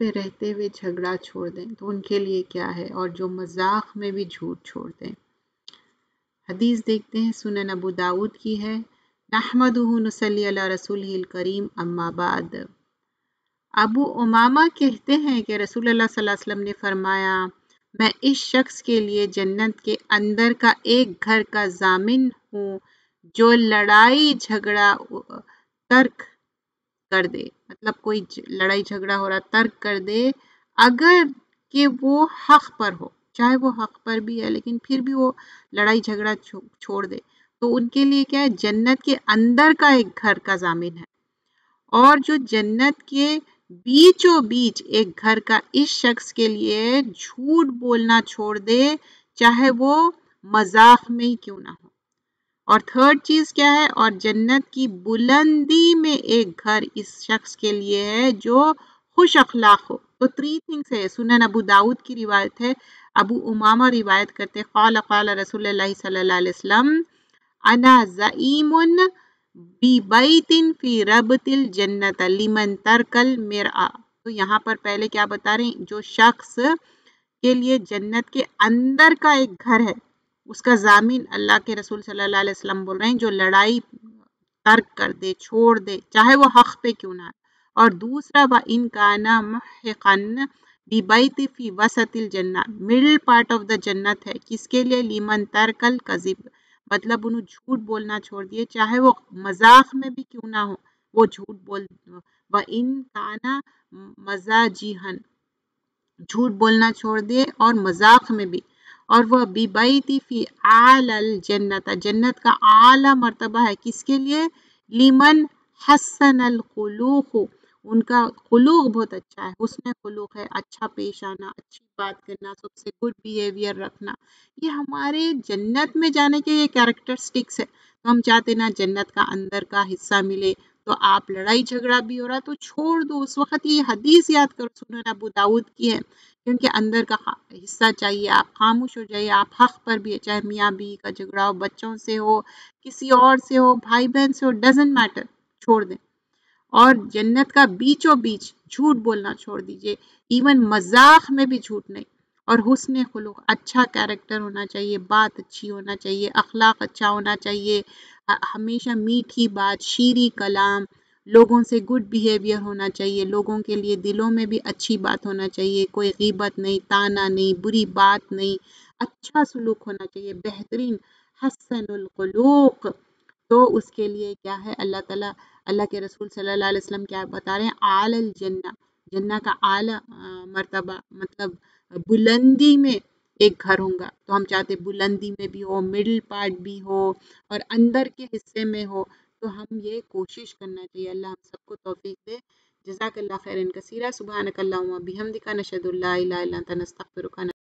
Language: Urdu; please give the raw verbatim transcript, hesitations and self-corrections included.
پہ رہتے ہوئے جھگڑا چھوڑ دیں تو ان کے لیے کیا ہے، اور جو مذاق میں بھی جھوٹ چھوڑ دیں۔ حدیث دیکھتے ہیں، سنن ابو داؤد کی ہے، نحمدہ نصلی علی رسولہ الکریم، اما بعد۔ ابو امامہ کہتے ہیں کہ رسول اللہ صلی اللہ علیہ وسلم نے فرمایا، میں اس شخص کے لیے جنت کے اندر کا ایک گھر کا ضامن ہوں جو لڑائی جھگڑا ترک کر دے، مطلب کوئی لڑائی جھگڑا ہو رہا ترک کر دے، اگر کہ وہ حق پر ہو، چاہے وہ حق پر بھی ہے لیکن پھر بھی وہ لڑائی جھگڑا چھوڑ دے، تو ان کے لیے کیا ہے، جنت کے اندر کا ایک گھر کا ضامن ہے۔ اور جو جنت کے بیچوں بیچ ایک گھر کا اس شخص کے لیے جھوٹ بولنا چھوڑ دے، چاہے وہ مذاق میں ہی کیوں نہ ہو۔ اور تھرڈ چیز کیا ہے، اور جنت کی بلندی میں ایک گھر اس شخص کے لیے ہے جو خوش اخلاق ہو۔ تو تھری تھنگس ہے، سنن ابو داؤد کی روایت ہے، ابو امامہ روایت کرتے، قال قال رسول اللہ صلی اللہ علیہ وسلم، انا زعیم بی بیت فی ربط الجنت لمن ترک المرآ۔ تو یہاں پر پہلے کیا بتا رہے ہیں، جو شخص کے لیے جنت کے اندر کا ایک گھر ہے، اس کا ضامن اللہ کے رسول صلی اللہ علیہ وسلم بول رہے ہیں، جو لڑائی ترک کر دے، چھوڑ دے، چاہے وہ حق پہ کیوں نہ ہے۔ اور دوسرا، وَإِن كَانَ مُحِقًا بِبَيْتِ فِي وَسَطِ الْجَنَّةِ، middle part of the jannat ہے، کس کے لیے، لِمَن تَرْكَ الْكَذِبَ، مطلب انہوں جھوٹ بولنا چھوڑ دیے، چاہے وہ مذاق میں بھی کیوں نہ ہو، وہ جھوٹ بول۔ وَإِن كَانَ مَزَاجِهًا، جھوٹ بولنا چھوڑ دے اور مذاق میں بھی۔ اور وہ بِبَيْتِ فِي أَعْلَى الْجَنَّةِ، جنت کا اعلیٰ مرتبہ ہے، کس کے لیے، لِمَن حسن الخلوق، ان کا خلوق بہت اچھا ہے، حسن خلوق ہے، اچھا پیش آنا، اچھی بات کرنا، سب سے گڈ بیہیویئر رکھنا، یہ ہمارے جنت میں جانے کے یہ کیریکٹرسٹکس ہے۔ تو ہم چاہتے نا جنت کا اندر کا حصہ ملے، تو آپ لڑائی جھگڑا بھی ہو رہا تو چھوڑ دو، اس وقت یہ حدیث یاد کرو، سنن ابو داؤد کی ہے، کیونکہ اندر کا حصہ چاہیے، آپ خاموش ہو جائیے، آپ حق پر بھی ہے، چاہے میاں بیوی کا جھگڑا ہو، بچوں سے ہو، کسی اور سے ہو، بھائی بہن سے ہو، ڈزنٹ میٹر، چھوڑ دیں۔ اور جنت کا بیچوں بیچ جھوٹ بولنا چھوڑ دیجئے، ایون مذاق میں بھی جھوٹ نہیں۔ اور حسن خلق، اچھا کیریکٹر ہونا چاہیے، بات اچھی ہونا چاہیے، اخلاق اچھا ہونا چاہیے، ہمیشہ میٹھی بات، شیریں کلام، لوگوں سے گڈ بیہیویئر ہونا چاہیے، لوگوں کے لیے دلوں میں بھی اچھی بات ہونا چاہیے، کوئی غیبت نہیں، تانا نہیں، بری بات نہیں، اچھا سلوک ہونا چاہیے، بہترین حسن الخلوق۔ تو اس کے لیے کیا ہے، اللہ تعالیٰ، اللہ کے رسول صلی اللہ علیہ وسلم کیا بتا رہے ہیں، اعلی الجنہ، جنہ کا اعلیٰ مرتبہ، مطلب بلندی میں ایک گھر ہوں گا۔ تو ہم چاہتے بلندی میں بھی ہو، مڈل پارٹ بھی ہو، اور اندر کے حصے میں ہو، تو ہم یہ کوشش کرنا چاہیے۔ اللہ ہم سب کو توفیق دے۔ جزاک اللہ خیرا کثیرا، سبحانک اللہم و بحمدک، نشہد ان لا الہ الا انت، نستغفرک۔